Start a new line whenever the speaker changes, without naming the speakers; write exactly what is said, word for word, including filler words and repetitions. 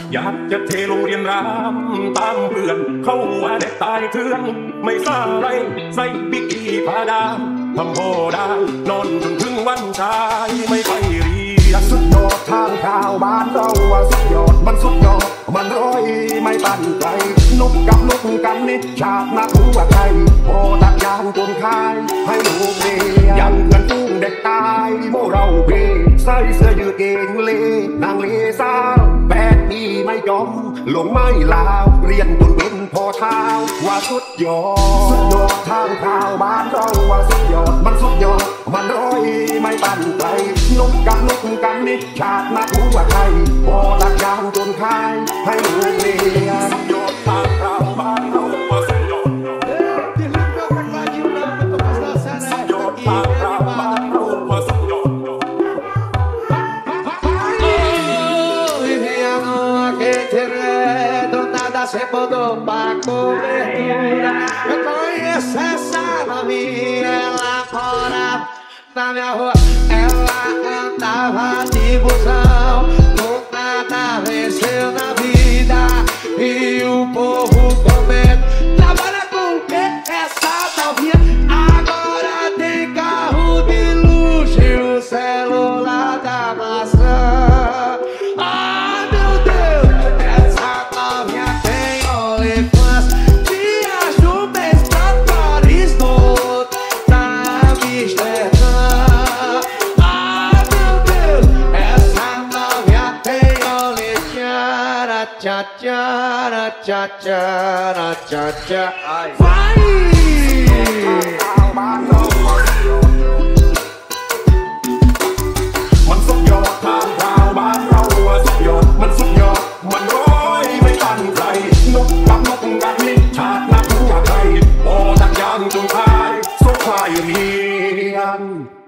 อยากจะเทลงเรียนรามตามเพื่อนเข้าว่าเด็กตายเถื่อนไม่สร้างไรใส่บิกิพาดาทำโพได้นอนจนถึงวันชายไม่ไปเรียน
สุดยอดทางข่าวบ้านเราว่าสุดยอดมันสุดยอดมันร้อยไม่ปั่นใจนกกับนกกันนี่ชาตินักหัวใจพอตักยางจนคายให้ลูกเรียนยังเงินฟุ้งเด็กตายโมเราเพใส่เสื้อยืดเกงเลนางเลสาวแปดปีไม่ยอมลงไม่ลาวเรียนจนเป็นพอเท้าว่าสุดยอดสุดยอดทางข่าวบ้านเราว่าสุดยอดมันสุดยอดมันร้อยไม่ปั่นใจนกกับนกกันนี่ชาตินักหัวใจพอตักยางจนคายให้ลูกเรียน
สุดยอดทางข่าวบ้านเราว่าสุดยอดสุดยอดทางข่าวบ้านเราว่าสุดยอด
Você mudou pra cobertura. Eu conheço essa novinha. Ela mora na minha rua. Ela andava de busão. Com nada venceu na vida. E o povo comenta. Trabalha com o que essa novinha? Agora tem carro de luxo e o celular da maçã. Cha cha cha cha cha cha vai
มันสุดยอดทางข่าวบ้านเราว่าสุดยอดมันสุดยอดมันร้อยไม่ตันใจนกกับนกกันนี่ชาตินักหัวใจพอตักยางจนคายสุดท้ายเรียน